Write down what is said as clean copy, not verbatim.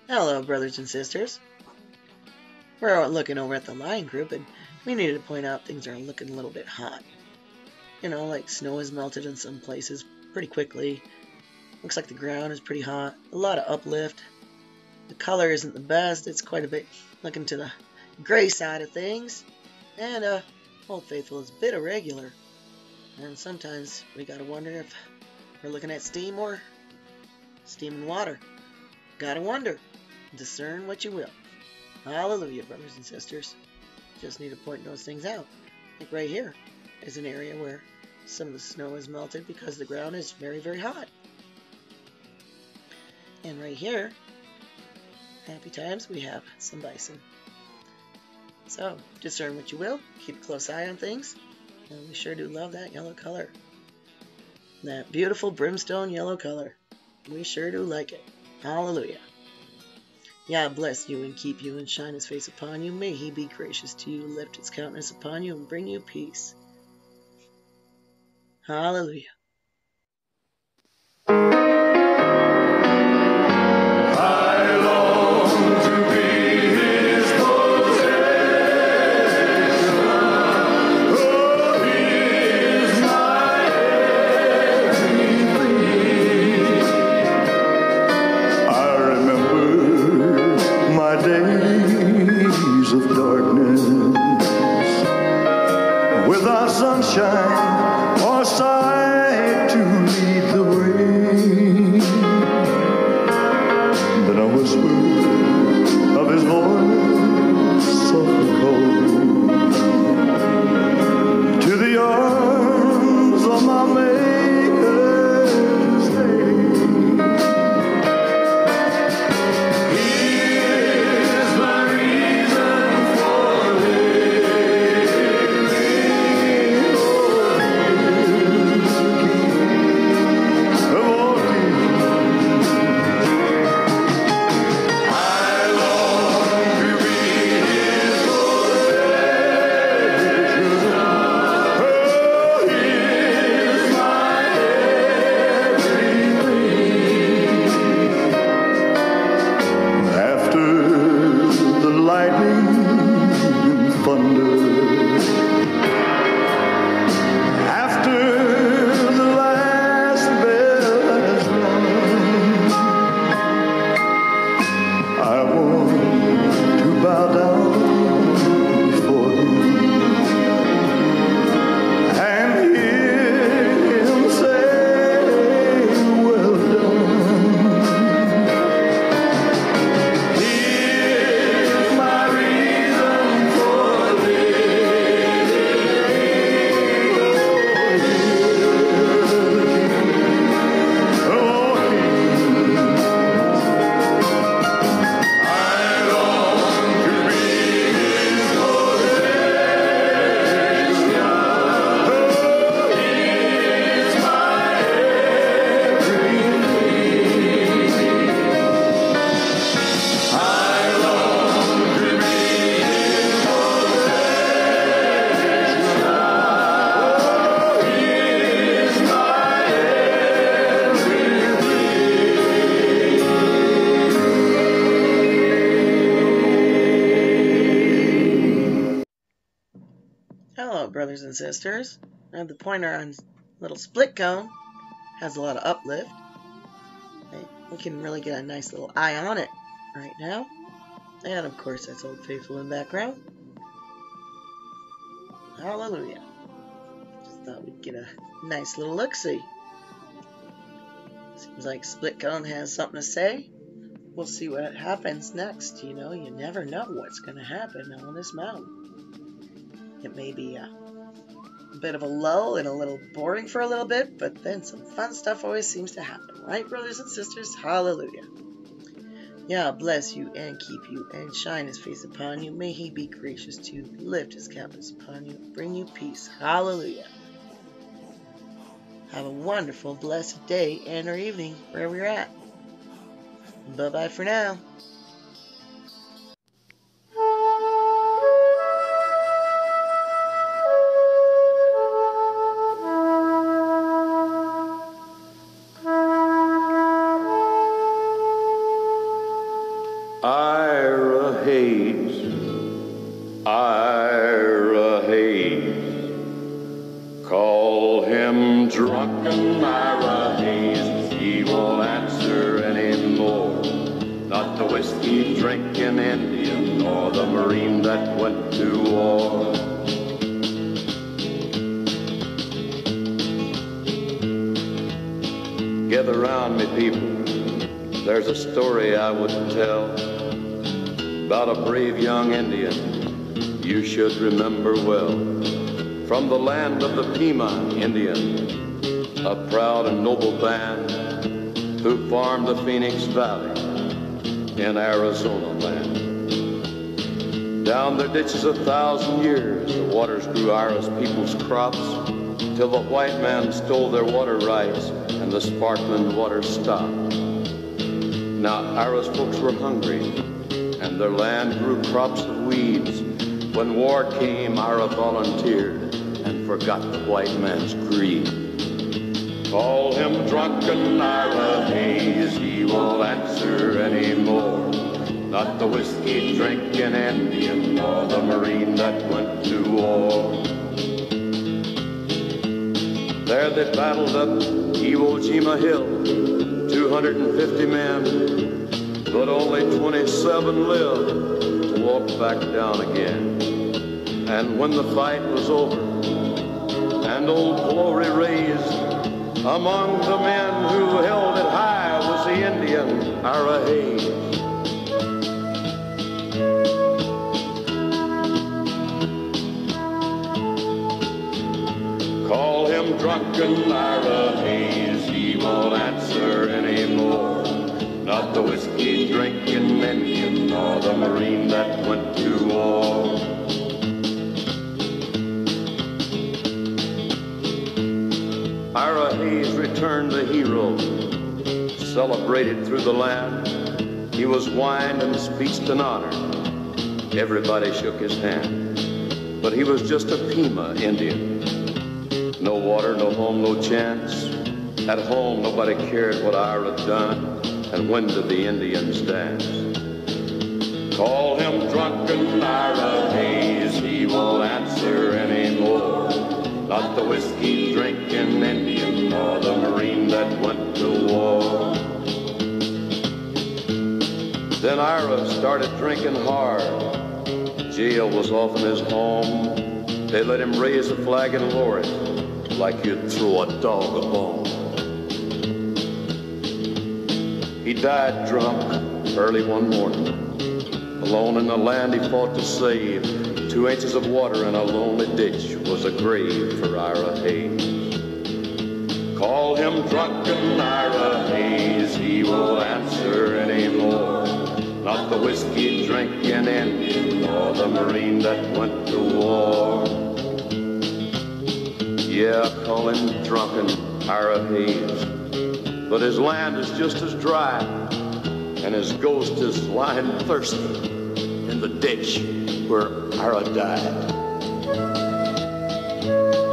Hello, brothers and sisters. We're looking over at the line group, and we needed to point out things are looking a little bit hot. You know, like snow has melted in some places pretty quickly. Looks like the ground is pretty hot. A lot of uplift. The color isn't the best. It's quite a bit looking to the gray side of things. And Old Faithful is a bit irregular. And sometimes we gotta wonder if we're looking at steam or steam and water. Gotta wonder. Discern what you will. Hallelujah, brothers and sisters. Just need to point those things out. Like right here is an area where some of the snow has melted because the ground is very, very hot. And right here, happy times, we have some bison. So, discern what you will. Keep a close eye on things. And we sure do love that yellow color. That beautiful brimstone yellow color. We sure do like it. Hallelujah. Yah bless you and keep you and shine his face upon you. May he be gracious to you, lift his countenance upon you, and bring you peace. Hallelujah. Sunshine or sight to lead the way. Then a whisper of his voice softly called me to the arms of my Maker to stay. Here's my reason for brothers and sisters. And the pointer on little split cone has a lot of uplift. We can really get a nice little eye on it right now. And of course that's Old Faithful in the background. Hallelujah. Just thought we'd get a nice little look-see. Seems like split cone has something to say. We'll see what happens next. You know, you never know what's going to happen on this mountain. It may be a bit of a lull and a little boring for a little bit, but then some fun stuff always seems to happen, right, brothers and sisters? Hallelujah. Yah bless you and keep you and shine his face upon you. May he be gracious to you, lift his countenance upon you, bring you peace. Hallelujah. Have a wonderful, blessed day and or evening wherever you're at. Bye-bye for now. Ira Hayes, Ira Hayes. Call him drunken Ira Hayes, he won't answer anymore. Not the whiskey drinking Indian, nor the Marine that went to war. Gather round me, people, there's a story I would tell about a brave young Indian you should remember well. From the land of the Pima Indian, a proud and noble band who farmed the Phoenix Valley in Arizona land. Down their ditches 1,000 years, the waters grew Ira's people's crops, till the white man stole their water rights and the sparkling water stopped. Now Ira's folks were hungry, and their land grew crops of weeds. When war came, Ira volunteered and forgot the white man's greed. Call him drunken Ira Hayes, he won't answer anymore. Not the whiskey drinking Indian, nor the Marine that went to war. There they battled up Iwo Jima Hill, 250 men, but only 27 lived to walk back down again. And when the fight was over and Old Glory raised, among the men who held it high was the Indian Ira Hayes. Call him drunken Ira Hayes, he won't answer anymore. Not the whiskey drinking Indian, nor the Marine that went to war. Ira Hayes returned the hero, celebrated through the land. He was wined and speeched and honored. Everybody shook his hand, but he was just a Pima Indian. No water, no home, no chance. At home, nobody cared what Ira done, and when did the Indians dance? Call him drunken Ira Hayes, he won't answer anymore. Not the whiskey drinking Indian, nor the Marine that went to war. Then Ira started drinking hard. Jail was often his home. They let him raise a flag and lower it like you'd throw a dog a bone. He died drunk early one morning. Alone in the land he fought to save. 2 inches of water in a lonely ditch was a grave for Ira Hayes. Call him drunken Ira Hayes, he won't answer anymore. Not the whiskey drinking Indian, nor the Marine that went to war. Yeah, call him drunken Ira Hayes, but his land is just as dry, and his ghost is lying thirsty in the ditch where Ira died.